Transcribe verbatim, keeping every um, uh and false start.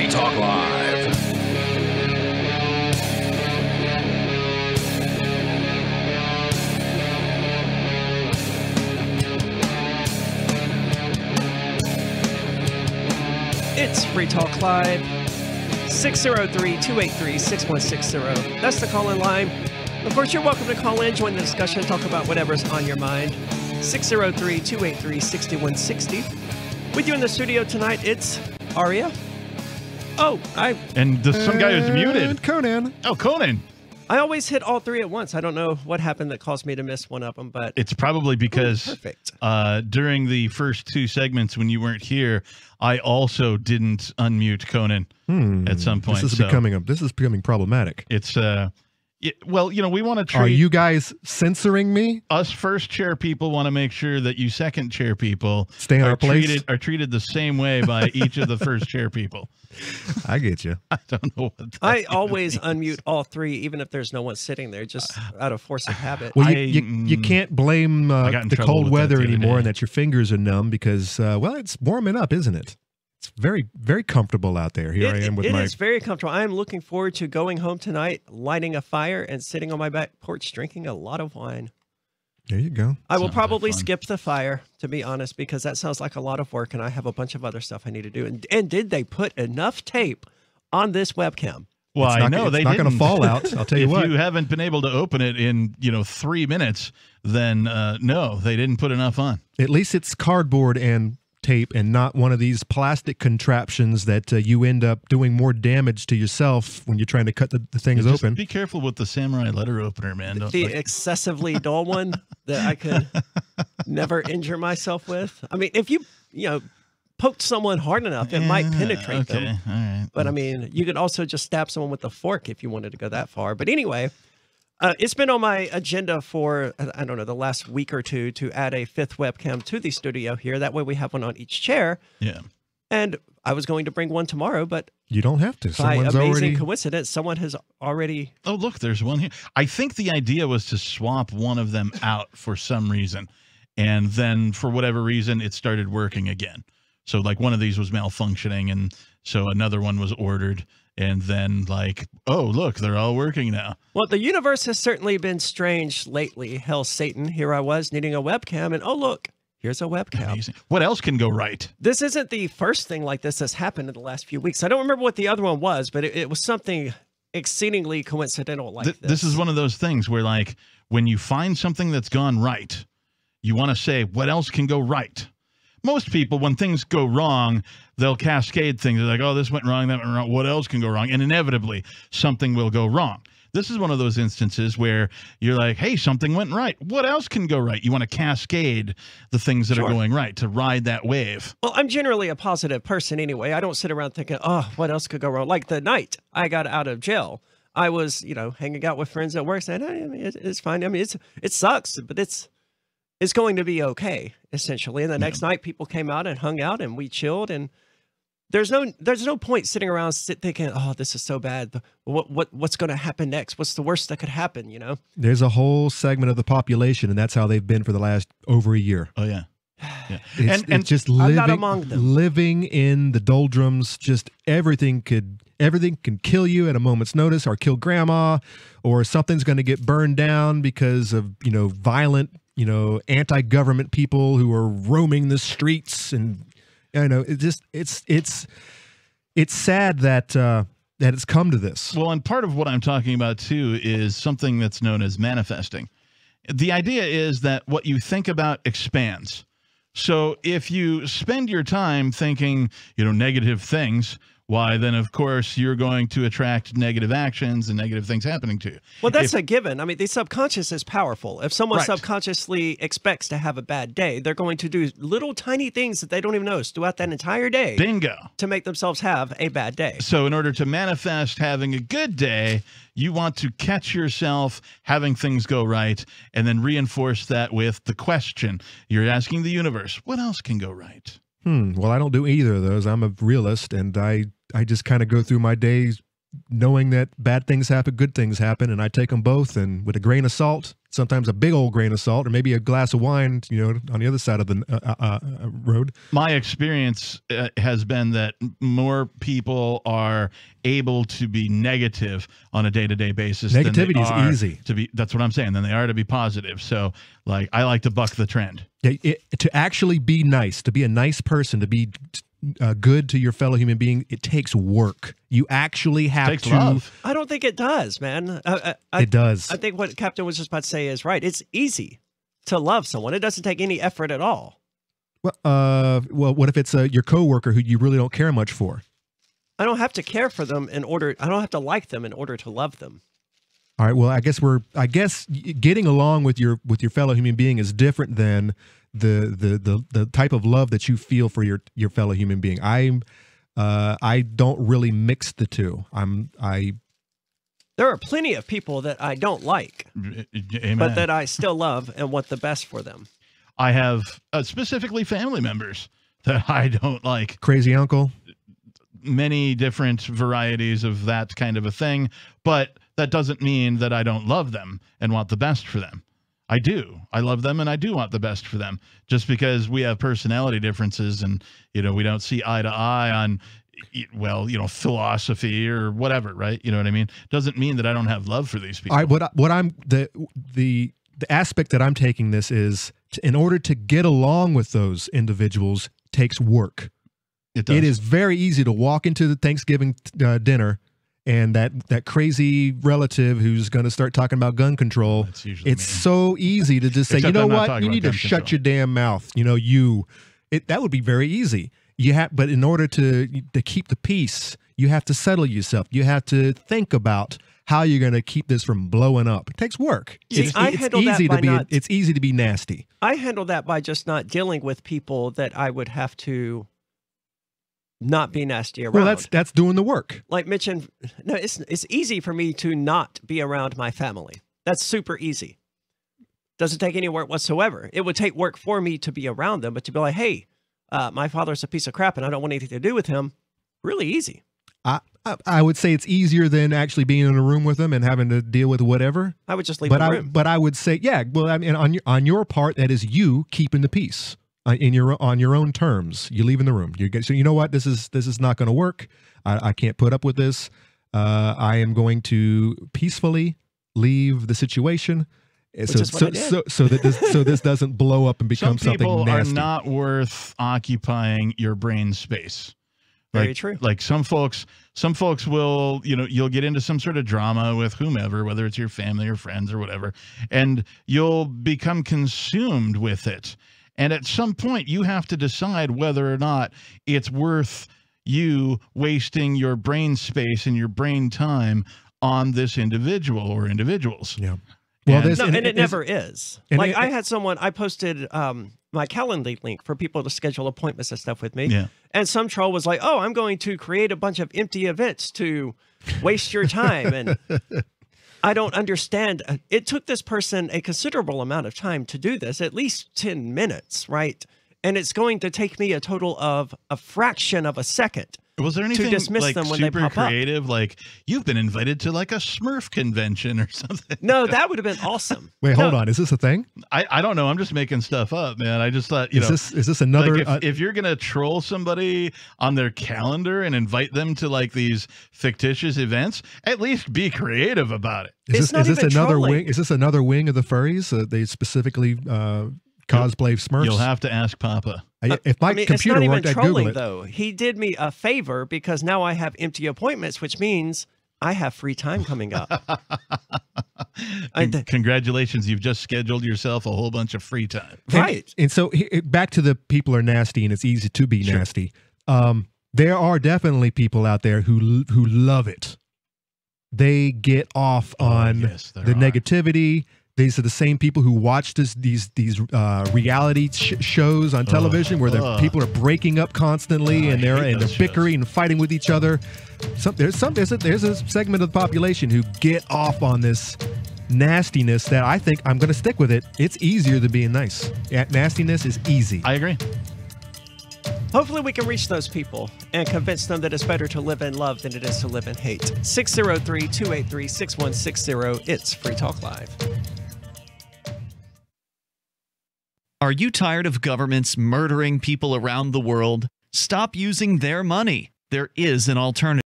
Free Talk Live. It's Free Talk Live, six oh three, two eight three, six one six zero. That's the call-in line. Of course, you're welcome to call in, join the discussion, talk about whatever's on your mind. six oh three, two eight three, six one six zero. With you in the studio tonight, it's Aria. Oh, I... And the, some guy who's muted. And Conan. Oh, Conan. I always hit all three at once. I don't know what happened that caused me to miss one of them, but... It's probably because Ooh, perfect. Uh, during the first two segments when you weren't here, I also didn't unmute Conan Hmm. at some point. This is so becoming a, this is becoming problematic. It's uh, it, well, you know, we want to treat Are you guys censoring me? us first chair people want to make sure that you second chair people Stay in are our place? treated are treated the same way by each of the first chair people. I get you. I don't know what that I even always means. unmute all three, even if there's no one sitting there, just out of force of habit. Well, you, I- you, you can't blame I uh, got in the trouble cold with that weather the other anymore day. and that your fingers are numb because, uh, well, it's warming up, isn't it? It's very, very comfortable out there. Here It- I am with it my... is very comfortable. I am looking forward to going home tonight, lighting a fire, and sitting on my back porch drinking a lot of wine. There you go. I will Sounds like probably fun. skip the fire, to be honest, because that sounds like a lot of work, and I have a bunch of other stuff I need to do. And, and did they put enough tape on this webcam? Well, It's I not- know it's they not going to didn't. fall out. I'll tell you if what. you haven't been able to open it in, you know, three minutes, then uh, no, they didn't put enough on. At least it's cardboard and tape and not one of these plastic contraptions that uh, you end up doing more damage to yourself when you're trying to cut the, the things Yeah, just open. Be careful with the samurai letter opener, man. Don't, The like- excessively dull one that I could never injure myself with. I mean, if you, you know, poked someone hard enough, it might Yeah, penetrate okay, them. all right. But I mean, you could also just stab someone with a fork if you wanted to go that far. But anyway, uh, it's been on my agenda for, I don't know, the last week or two to add a fifth webcam to the studio here. That way we have one on each chair. Yeah. And I was going to bring one tomorrow, but You don't have to. by Someone's amazing already... coincidence, someone has already... Oh, look, there's one here. I think the idea was to swap one of them out for some reason. And then for whatever reason, it started working again. So like one of these was malfunctioning. And so another one was ordered. And then like, oh, look, they're all working now. Well, the universe has certainly been strange lately. Hell, Satan, here I was needing a webcam, and oh, look, here's a webcam. Amazing. What else can go right? This isn't the first thing like this that's happened in the last few weeks. I don't remember what the other one was, but it, it was something exceedingly coincidental like Th- this. this is one of those things where like when you find something that's gone right, you want to say, what else can go right? Most people, when things go wrong, they'll cascade things. They're like, oh, this went wrong, that went wrong. What else can go wrong? And inevitably, something will go wrong. This is one of those instances where you're like, hey, something went right. What else can go right? You want to cascade the things that Sure. are going right to ride that wave. Well, I'm generally a positive person anyway. I don't sit around thinking, oh, what else could go wrong? Like the night I got out of jail, I was, you know, hanging out with friends at work saying, I mean, it's, it's fine. I mean, it's it sucks, but it's it's going to be okay, essentially. And the next night, people came out and hung out, and we chilled. And there's no there's no point sitting around sit thinking, oh, this is so bad. What what what's going to happen next? What's the worst that could happen? You know. There's a whole segment of the population, and that's how they've been for the last over a year. Oh, yeah. Yeah. It's, and it's and just I'm living, not among them. living in the doldrums. Just everything could everything can kill you at a moment's notice, or kill grandma, or something's going to get burned down because of you know violent you know anti-government people who are roaming the streets, and you know it just it's it's it's sad that uh, that it's come to this. Well, and part of what I'm talking about, too, is something that's known as manifesting. The idea is that what you think about expands. So if you spend your time thinking, you know, negative things, why, then, of course, you're going to attract negative actions and negative things happening to you. Well, that's If- a given. I mean, the subconscious is powerful. If someone Right. subconsciously expects to have a bad day, they're going to do little tiny things that they don't even notice throughout that entire day Bingo. to make themselves have a bad day. So in order to manifest having a good day, you want to catch yourself having things go right and then reinforce that with the question. You're asking the universe, what else can go right? Hmm. Well, I don't do either of those. I'm a realist, and I I just kind of go through my days knowing that bad things happen, good things happen, and I take them both, and with a grain of salt, sometimes a big old grain of salt, or maybe a glass of wine, you know, on the other side of the uh, uh, uh, road. My experience uh, has been that more people are able to be negative on a day-to-day basis. Negativity than they are is easy to be. That's what I'm saying. Than they are to be positive. So, like, I like to buck the trend. Yeah, it, to actually be nice, to be a nice person, to be uh, good to your fellow human being, it takes work. You actually have Takes to. love. I don't think it does, man. I, I, It does. I think what Captain was just about to say is right. It's easy to love someone. It doesn't take any effort at all. Well, uh, well, what if it's uh, your coworker who you really don't care much for? I don't have to care for them in order. I don't have to like them in order to love them. All right. Well, I guess we're. I guess getting along with your with your fellow human being is different than the the the the type of love that you feel for your your fellow human being. I'm. Uh, I don't really mix the two. I'm. I. There are plenty of people that I don't like, Amen. but that I still love and want the best for them. I have uh, specifically family members that I don't like. Crazy uncle. Many different varieties of that kind of a thing, but that doesn't mean that I don't love them and want the best for them. I do. I love them and I do want the best for them. Just because we have personality differences and, you know, we don't see eye to eye on, well, you know, philosophy or whatever, right? You know what I mean? Doesn't mean that I don't have love for these people. I what I- what I'm the the the aspect that I'm taking this is to, in order to get along with those individuals takes work. It does. It is very easy to walk into the Thanksgiving uh, dinner and that that crazy relative who's going to start talking about gun control. That's usually It's me. so easy to just say, Except you know I'm not what, talking you about need to gun shut control. your damn mouth. You know, you. It that would be very easy. You have, but in order to to keep the peace, you have to settle yourself. You have to think about how you're going to keep this from blowing up. It takes work. See, it's I it's handle that easy by to be. not- It's easy to be nasty. I handle that by just not dealing with people that I would have to not be nasty around. Well, that's that's doing the work. Like mentioned, no, it's it's easy for me to not be around my family. That's super easy. Doesn't take any work whatsoever. It would take work for me to be around them, but to be like, hey, uh, my father's a piece of crap and I don't want anything to do with him, really easy. I, I I would say it's easier than actually being in a room with them and having to deal with whatever. I would just leave But the I room. but I would say, yeah. Well, I mean, on your on your part, that is you keeping the peace uh, in your on your own terms. You leave in the room. You get so you know what, this is this is not going to work. I, I can't put up with this. Uh, I am going to peacefully leave the situation. Which so, is what so, I did. so so that this so this doesn't blow up and become Some people something are nasty. not worth occupying your brain space. Very like, true. Like some folks, some folks will, you know, you'll get into some sort of drama with whomever, whether it's your family or friends or whatever, and you'll become consumed with it. And at some point, you have to decide whether or not it's worth you wasting your brain space and your brain time on this individual or individuals. Yeah. Well, And- this No, and, it it's- never is. and Like it- I had someone, I posted um, my Calendly link for people to schedule appointments and stuff with me. Yeah. And some troll was like, oh, I'm going to create a bunch of empty events to waste your time. And I don't understand. It took this person a considerable amount of time to do this, at least ten minutes, right? And it's going to take me a total of a fraction of a second. Was there anything dismiss like them when they super pop up. creative? Like you've been invited to like a Smurf convention or something. No, that would have been awesome. Wait, hold No, on. Is this a thing? I, I don't know. I'm just making stuff up, man. I just thought, you Is know, this is this another? like if, uh, if you're gonna troll somebody on their calendar and invite them to like these fictitious events, at least be creative about it. Is It's this, not is this even another trolling. wing? Is this another wing of the furries? Uh, they specifically uh, cosplay Smurfs. You'll have to ask Papa. I- if my I mean, computer it's not even worked, I'd Google trolling, it. though. He did me a favor because now I have empty appointments, which means I have free time coming up. I- Con- Congratulations, you've just scheduled yourself a whole bunch of free time. And- Right. And, so he- back to the people are nasty, and it's easy to be Sure. nasty. Um, there are definitely people out there who who love it. They get off Oh, on yes, there the are. negativity. These are the same people who watch this, these these uh, reality sh- shows on television where the ugh. people are breaking up constantly Oh, I and they're hate and they're those shows. bickering and fighting with each other. Some, there's some there's a, there's a segment of the population who get off on this nastiness that I think I'm going to stick with it. It's easier than being nice. Yeah, nastiness is easy. I agree. Hopefully, we can reach those people and convince them that it's better to live in love than it is to live in hate. six oh three, two eight three, six one six zero. It's Free Talk Live. Are you tired of governments murdering people around the world? Stop using their money. There is an alternative.